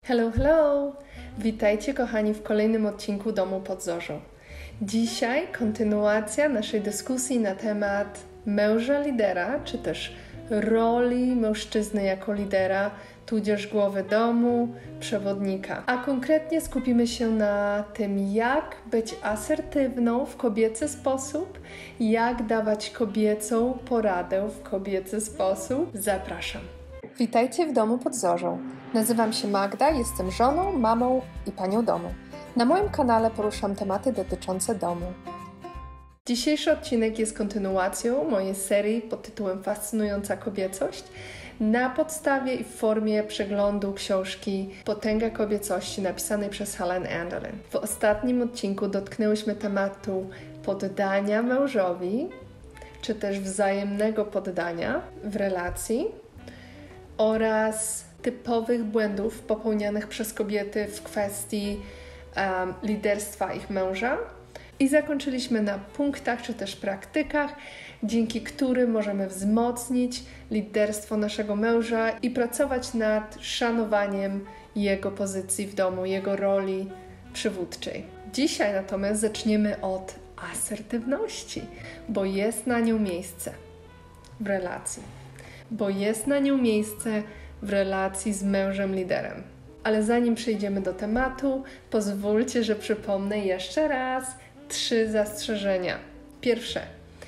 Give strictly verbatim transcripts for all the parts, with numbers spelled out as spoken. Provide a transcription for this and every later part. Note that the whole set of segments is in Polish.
Hello, hello! Witajcie kochani w kolejnym odcinku Domu pod Zorzą. Dzisiaj kontynuacja naszej dyskusji na temat męża lidera, czy też roli mężczyzny jako lidera, tudzież głowy domu, przewodnika. A konkretnie skupimy się na tym, jak być asertywną w kobiecy sposób, jak dawać kobiecą poradę w kobiecy sposób. Zapraszam. Witajcie w Domu pod Zorzą. Nazywam się Magda, jestem żoną, mamą i panią domu. Na moim kanale poruszam tematy dotyczące domu. Dzisiejszy odcinek jest kontynuacją mojej serii pod tytułem Fascynująca kobiecość na podstawie i w formie przeglądu książki Potęga kobiecości napisanej przez Helen Andolin. W ostatnim odcinku dotknęłyśmy tematu poddania mężowi, czy też wzajemnego poddania w relacji oraz typowych błędów popełnianych przez kobiety w kwestii um, liderstwa ich męża. I zakończyliśmy na punktach czy też praktykach, dzięki którym możemy wzmocnić liderstwo naszego męża i pracować nad szanowaniem jego pozycji w domu, jego roli przywódczej. Dzisiaj natomiast zaczniemy od asertywności, bo jest na nią miejsce w relacji. Bo jest na nią miejsce w relacji z mężem liderem. Ale zanim przejdziemy do tematu, pozwólcie, że przypomnę jeszcze raz trzy zastrzeżenia. Pierwsze,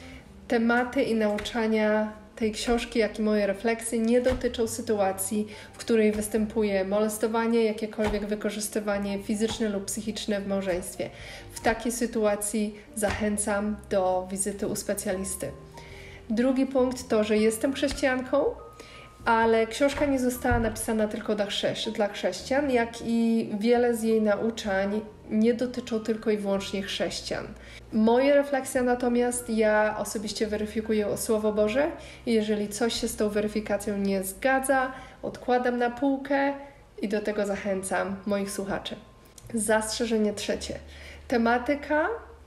tematy i nauczania tej książki, jak i moje refleksje nie dotyczą sytuacji, w której występuje molestowanie, jakiekolwiek wykorzystywanie fizyczne lub psychiczne w małżeństwie. W takiej sytuacji zachęcam do wizyty u specjalisty. Drugi punkt to, że jestem chrześcijanką, ale książka nie została napisana tylko dla, chrze- dla chrześcijan, jak i wiele z jej nauczań nie dotyczą tylko i wyłącznie chrześcijan. Moje refleksje natomiast ja osobiście weryfikuję o Słowo Boże i jeżeli coś się z tą weryfikacją nie zgadza, odkładam na półkę i do tego zachęcam moich słuchaczy. Zastrzeżenie trzecie. Tematyka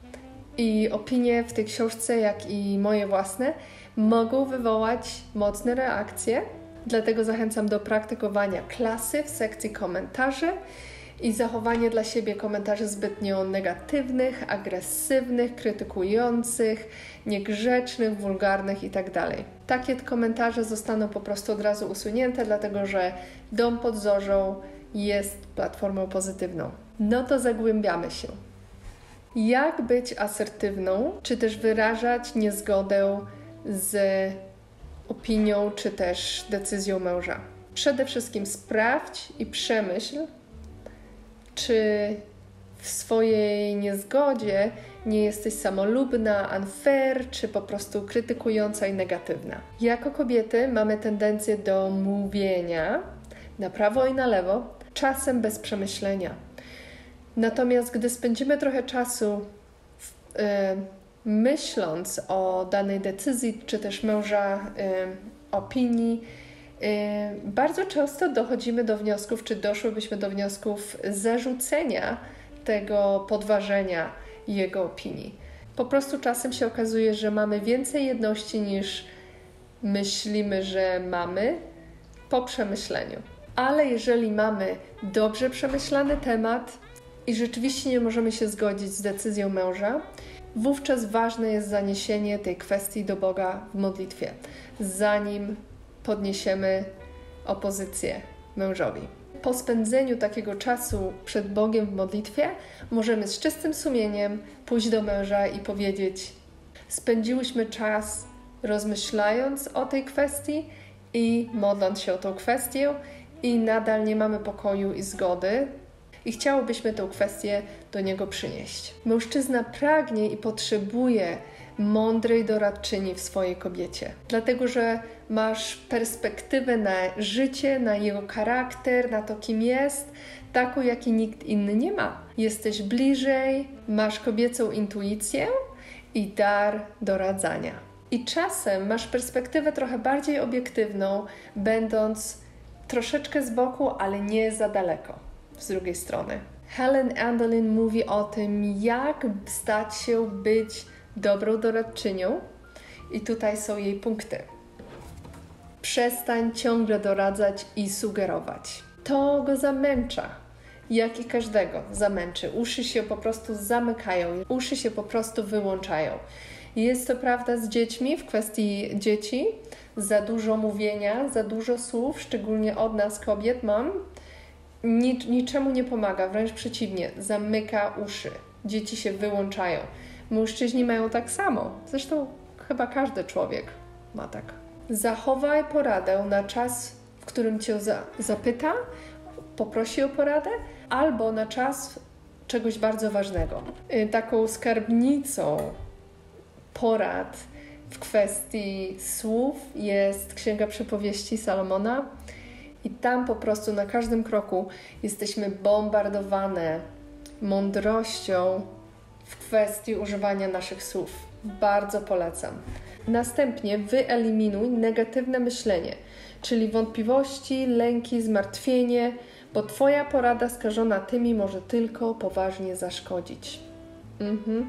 i opinie w tej książce, jak i moje własne, mogą wywołać mocne reakcje, dlatego zachęcam do praktykowania klasy w sekcji komentarzy i zachowanie dla siebie komentarzy zbytnio negatywnych, agresywnych, krytykujących, niegrzecznych, wulgarnych itd. Takie komentarze zostaną po prostu od razu usunięte, dlatego że Dom pod Zorzą jest platformą pozytywną. No to zagłębiamy się. Jak być asertywną, czy też wyrażać niezgodę z opinią, czy też decyzją męża? Przede wszystkim sprawdź i przemyśl, czy w swojej niezgodzie nie jesteś samolubna, unfair, czy po prostu krytykująca i negatywna. Jako kobiety mamy tendencję do mówienia na prawo i na lewo, czasem bez przemyślenia. Natomiast gdy spędzimy trochę czasu w, y, myśląc o danej decyzji, czy też męża y, opinii, y, bardzo często dochodzimy do wniosków, czy doszłybyśmy do wniosków zarzucenia tego podważenia jego opinii. Po prostu czasem się okazuje, że mamy więcej jedności niż myślimy, że mamy po przemyśleniu. Ale jeżeli mamy dobrze przemyślany temat i rzeczywiście nie możemy się zgodzić z decyzją męża, wówczas ważne jest zaniesienie tej kwestii do Boga w modlitwie, zanim podniesiemy opozycję mężowi. Po spędzeniu takiego czasu przed Bogiem w modlitwie możemy z czystym sumieniem pójść do męża i powiedzieć: spędziłyśmy czas rozmyślając o tej kwestii i modląc się o tą kwestię i nadal nie mamy pokoju i zgody, i chciałobyśmy tę kwestię do niego przynieść. Mężczyzna pragnie i potrzebuje mądrej doradczyni w swojej kobiecie, dlatego że masz perspektywę na życie, na jego charakter, na to, kim jest, taką, jaki nikt inny nie ma. Jesteś bliżej, masz kobiecą intuicję i dar doradzania. I czasem masz perspektywę trochę bardziej obiektywną, będąc troszeczkę z boku, ale nie za daleko. Z drugiej strony. Helen Andolin mówi o tym, jak stać się być dobrą doradczynią i tutaj są jej punkty. Przestań ciągle doradzać i sugerować. to go zamęcza. Jak i każdego zamęczy. Uszy się po prostu zamykają, uszy się po prostu wyłączają. Jest to prawda z dziećmi, w kwestii dzieci. Za dużo mówienia, za dużo słów, szczególnie od nas kobiet, mam, nic, niczemu nie pomaga, wręcz przeciwnie, zamyka uszy. Dzieci się wyłączają. Mężczyźni mają tak samo. Zresztą chyba każdy człowiek ma tak. Zachowaj poradę na czas, w którym Cię za, zapyta, poprosi o poradę, albo na czas czegoś bardzo ważnego. Taką skarbnicą porad w kwestii słów jest Księga Przypowieści Salomona i tam po prostu na każdym kroku jesteśmy bombardowane mądrością w kwestii używania naszych słów. Bardzo polecam. Następnie wyeliminuj negatywne myślenie, czyli wątpliwości, lęki, zmartwienie, bo Twoja porada skażona tymi może tylko poważnie zaszkodzić. Mhm.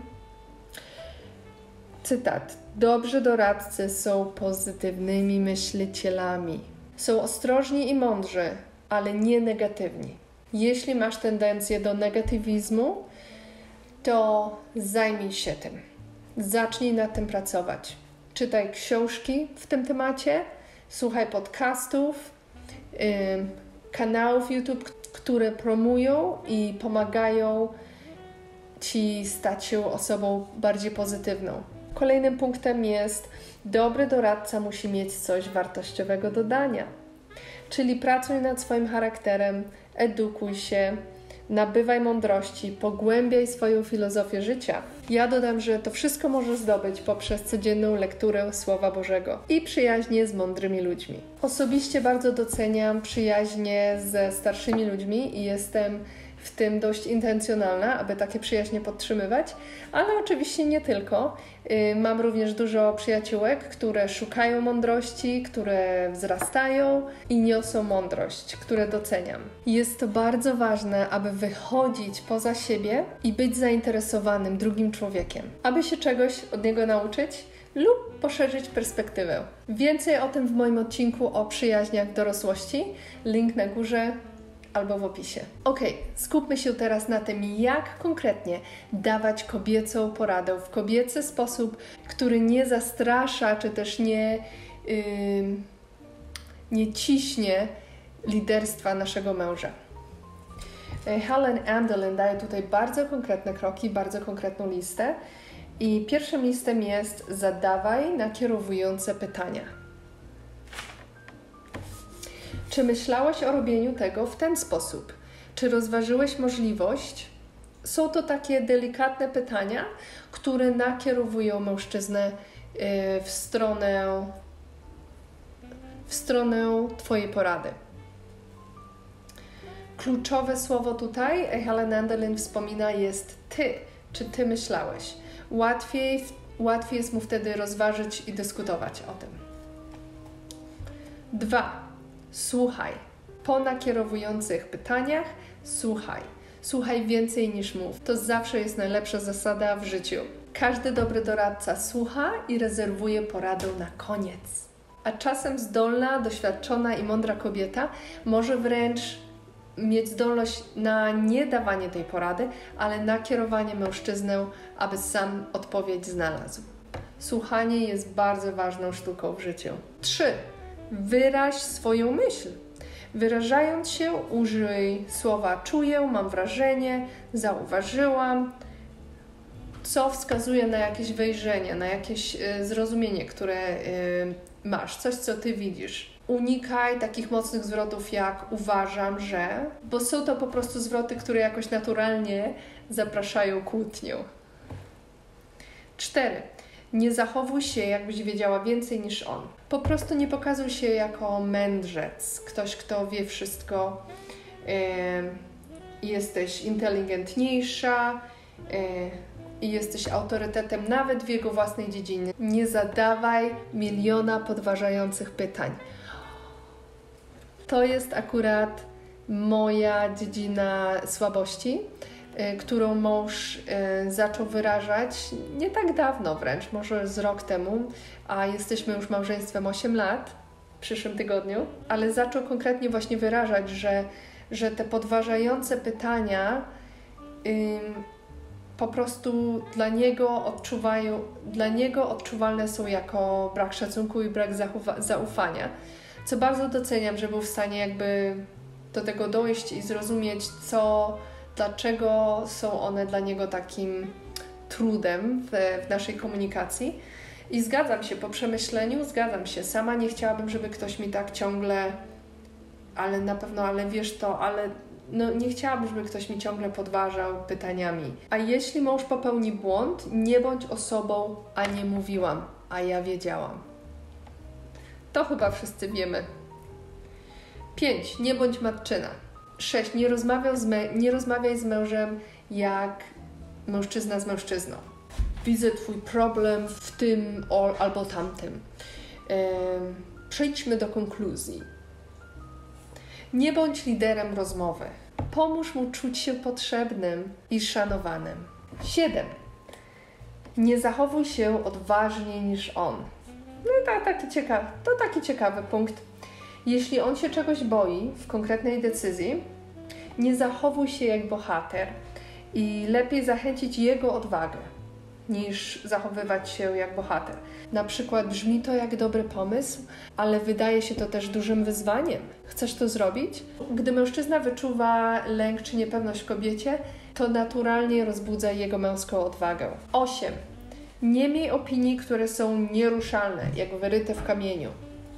Cytat. Dobrzy doradcy są pozytywnymi myślicielami. Są ostrożni i mądrzy, ale nie negatywni. Jeśli masz tendencję do negatywizmu, to zajmij się tym. Zacznij nad tym pracować. Czytaj książki w tym temacie, słuchaj podcastów, yy, kanałów YouTube, które promują i pomagają Ci stać się osobą bardziej pozytywną. Kolejnym punktem jest, dobry doradca musi mieć coś wartościowego do dania. Czyli pracuj nad swoim charakterem, edukuj się, nabywaj mądrości, pogłębiaj swoją filozofię życia. Ja dodam, że to wszystko możesz zdobyć poprzez codzienną lekturę Słowa Bożego i przyjaźnie z mądrymi ludźmi. Osobiście bardzo doceniam przyjaźnie ze starszymi ludźmi i jestem w tym dość intencjonalna, aby takie przyjaźnie podtrzymywać, ale oczywiście nie tylko. Mam również dużo przyjaciółek, które szukają mądrości, które wzrastają i niosą mądrość, które doceniam. Jest to bardzo ważne, aby wychodzić poza siebie i być zainteresowanym drugim człowiekiem, aby się czegoś od niego nauczyć lub poszerzyć perspektywę. Więcej o tym w moim odcinku o przyjaźniach w dorosłości. Link na górze albo w opisie. Ok, skupmy się teraz na tym, jak konkretnie dawać kobiecą poradę w kobiecy sposób, który nie zastrasza, czy też nie, yy, nie ciśnie liderstwa naszego męża. Helen Andelin daje tutaj bardzo konkretne kroki, bardzo konkretną listę i pierwszym listem jest zadawaj nakierowujące pytania. Czy myślałeś o robieniu tego w ten sposób? Czy rozważyłeś możliwość? Są to takie delikatne pytania, które nakierowują mężczyznę w stronę, w stronę Twojej porady. Kluczowe słowo tutaj, Helen Andelin wspomina, jest Ty. Czy Ty myślałeś? Łatwiej, łatwiej jest mu wtedy rozważyć i dyskutować o tym. Dwa. Słuchaj. Po nakierowujących pytaniach słuchaj. Słuchaj więcej niż mów. To zawsze jest najlepsza zasada w życiu. Każdy dobry doradca słucha i rezerwuje poradę na koniec. A czasem zdolna, doświadczona i mądra kobieta może wręcz mieć zdolność na nie dawanie tej porady, ale na kierowanie mężczyznę, aby sam odpowiedź znalazł. Słuchanie jest bardzo ważną sztuką w życiu. Trzy. Wyraź swoją myśl. Wyrażając się, użyj słowa czuję, mam wrażenie, zauważyłam, co wskazuje na jakieś wejrzenie, na jakieś y, zrozumienie, które y, masz, coś, co Ty widzisz. Unikaj takich mocnych zwrotów jak uważam, że, bo są to po prostu zwroty, które jakoś naturalnie zapraszają kłótnię. Cztery. Nie zachowuj się, jakbyś wiedziała więcej niż on. Po prostu nie pokazuj się jako mędrzec, ktoś, kto wie wszystko. Yy, jesteś inteligentniejsza i yy, jesteś autorytetem nawet w jego własnej dziedzinie. Nie zadawaj miliona podważających pytań. To jest akurat moja dziedzina słabości, którą mąż y, zaczął wyrażać nie tak dawno wręcz, może z rok temu, a jesteśmy już małżeństwem osiem lat w przyszłym tygodniu, ale zaczął konkretnie właśnie wyrażać, że że te podważające pytania ym, po prostu dla niego odczuwają, dla niego odczuwalne są jako brak szacunku i brak zaufania, co bardzo doceniam, że był w stanie jakby do tego dojść i zrozumieć, co, dlaczego są one dla niego takim trudem w, w naszej komunikacji. I zgadzam się, po przemyśleniu zgadzam się. Sama nie chciałabym, żeby ktoś mi tak ciągle, ale na pewno, ale wiesz to, ale no nie chciałabym, żeby ktoś mi ciągle podważał pytaniami. A jeśli mąż popełni błąd, nie bądź osobą, a nie mówiłam, a ja wiedziałam. To chyba wszyscy wiemy. pięć. Nie bądź matczyna. sześć. Nie rozmawiaj z, me- nie rozmawiaj z mężem jak mężczyzna z mężczyzną. Widzę twój problem w tym o, albo tamtym. Ehm, przejdźmy do konkluzji. Nie bądź liderem rozmowy. Pomóż mu czuć się potrzebnym i szanowanym. siedem. Nie zachowuj się odważniej niż on. No to taki ciekawy, to taki ciekawy punkt. Jeśli on się czegoś boi w konkretnej decyzji, nie zachowuj się jak bohater i lepiej zachęcić jego odwagę, niż zachowywać się jak bohater. Na przykład brzmi to jak dobry pomysł, ale wydaje się to też dużym wyzwaniem. Chcesz to zrobić? Gdy mężczyzna wyczuwa lęk czy niepewność w kobiecie, to naturalnie rozbudza jego męską odwagę. osiem. Nie miej opinii, które są nieruszalne, jak wyryte w kamieniu.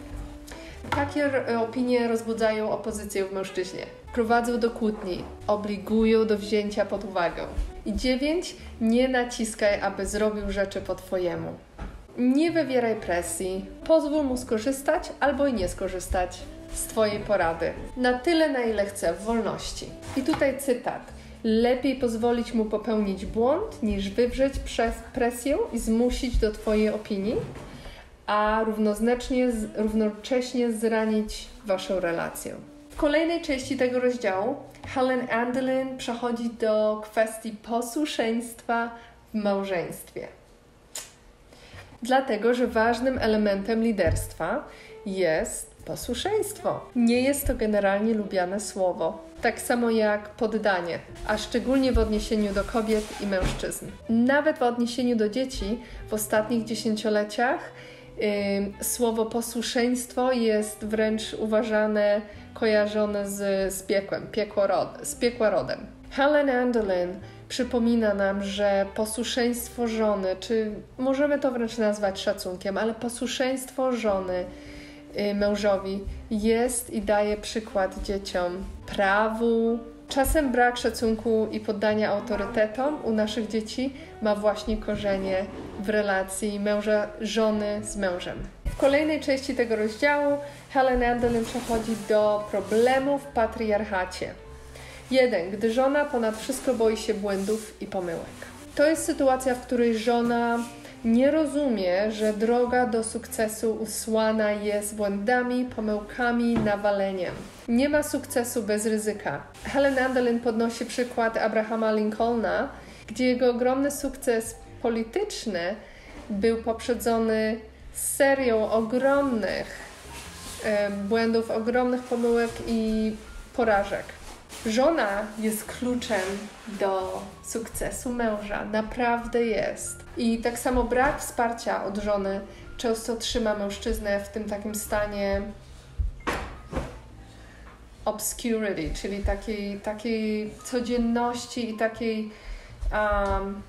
Takie opinie rozbudzają opozycję w mężczyźnie, prowadzą do kłótni, obligują do wzięcia pod uwagę. I dziewięć. Nie naciskaj, aby zrobił rzeczy po twojemu. Nie wywieraj presji, pozwól mu skorzystać albo i nie skorzystać z twojej porady. Na tyle, na ile chce, w wolności. I tutaj cytat. Lepiej pozwolić mu popełnić błąd, niż wywrzeć przez presję i zmusić do twojej opinii, a równoznacznie, równocześnie zranić waszą relację. W kolejnej części tego rozdziału Helen Andelin przechodzi do kwestii posłuszeństwa w małżeństwie. Dlatego, że ważnym elementem liderstwa jest posłuszeństwo. Nie jest to generalnie lubiane słowo, tak samo jak poddanie, a szczególnie w odniesieniu do kobiet i mężczyzn. Nawet w odniesieniu do dzieci w ostatnich dziesięcioleciach yy, słowo posłuszeństwo jest wręcz uważane, kojarzone z, z piekłem, piekło rod, z piekła rodem. Helen Andelin przypomina nam, że posłuszeństwo żony, czy możemy to wręcz nazwać szacunkiem, ale posłuszeństwo żony y, mężowi jest i daje przykład dzieciom prawu. Czasem brak szacunku i poddania autorytetom u naszych dzieci ma właśnie korzenie w relacji męża, żony z mężem. W kolejnej części tego rozdziału Helen Andelin przechodzi do problemów w patriarchacie. jeden. Gdy żona ponad wszystko boi się błędów i pomyłek. To jest sytuacja, w której żona nie rozumie, że droga do sukcesu usłana jest błędami, pomyłkami, nawaleniem. Nie ma sukcesu bez ryzyka. Helen Andelin podnosi przykład Abrahama Lincolna, gdzie jego ogromny sukces polityczny był poprzedzony serią ogromnych e, błędów, ogromnych pomyłek i porażek. Żona jest kluczem do sukcesu męża. Naprawdę jest. I tak samo brak wsparcia od żony często trzyma mężczyznę w tym takim stanie obscurity, czyli takiej, takiej codzienności i takiej um,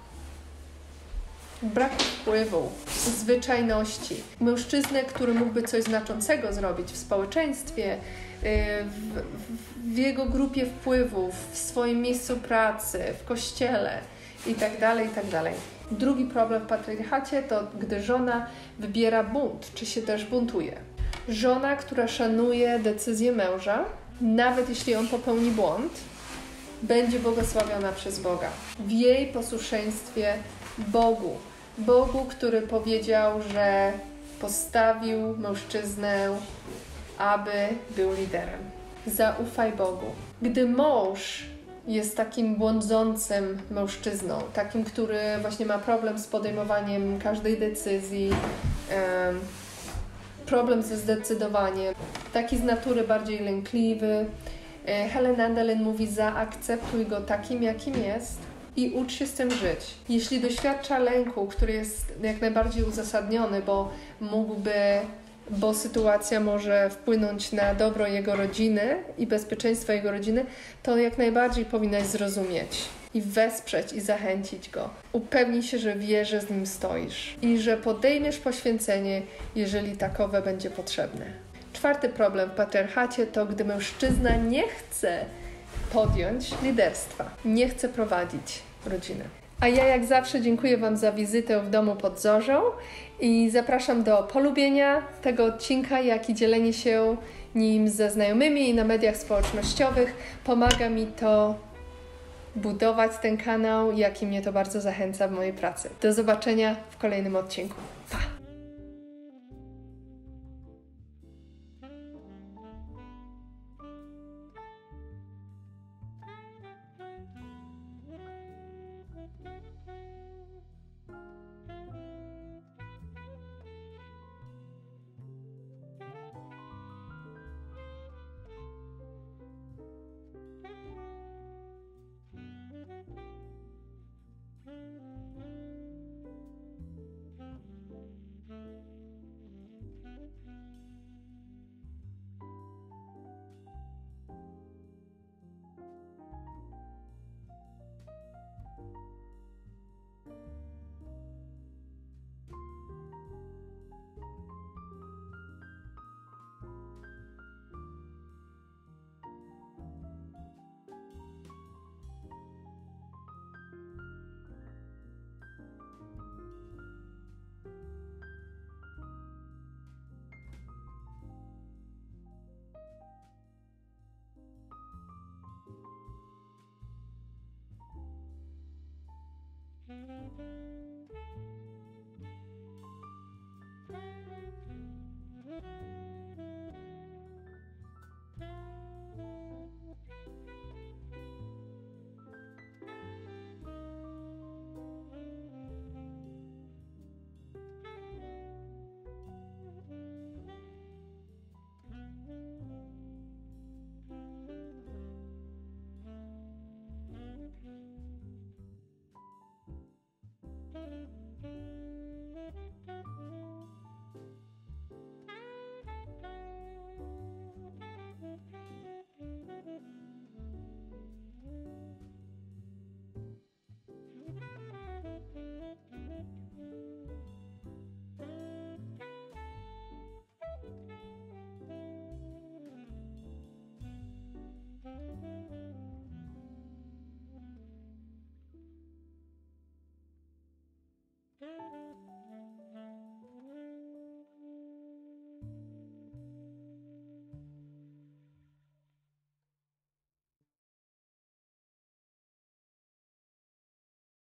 braku wpływu, zwyczajności. Mężczyznę, który mógłby coś znaczącego zrobić w społeczeństwie, w, w jego grupie wpływów, w swoim miejscu pracy, w kościele itd., itd. Drugi problem w patriarchacie to, gdy żona wybiera bunt, czy się też buntuje. Żona, która szanuje decyzję męża, nawet jeśli on popełni błąd, będzie błogosławiona przez Boga. W jej posłuszeństwie Bogu. Bogu, który powiedział, że postawił mężczyznę, aby był liderem. Zaufaj Bogu. Gdy mąż jest takim błądzącym mężczyzną, takim, który właśnie ma problem z podejmowaniem każdej decyzji, um, problem ze zdecydowaniem, taki z natury bardziej lękliwy, Helen Andelin mówi: zaakceptuj go takim, jakim jest i ucz się z tym żyć. Jeśli doświadcza lęku, który jest jak najbardziej uzasadniony, bo mógłby, bo sytuacja może wpłynąć na dobro jego rodziny i bezpieczeństwo jego rodziny, to jak najbardziej powinnaś zrozumieć i wesprzeć i zachęcić go. Upewnij się, że wie, że z nim stoisz i że podejmiesz poświęcenie, jeżeli takowe będzie potrzebne. Czwarty problem w patriarchacie to, gdy mężczyzna nie chce podjąć liderstwa, nie chce prowadzić rodziny. A ja jak zawsze dziękuję Wam za wizytę w domu pod Zorzą i zapraszam do polubienia tego odcinka, jak i dzielenie się nim ze znajomymi i na mediach społecznościowych. Pomaga mi to budować ten kanał, jak i mnie to bardzo zachęca w mojej pracy. Do zobaczenia w kolejnym odcinku. Pa!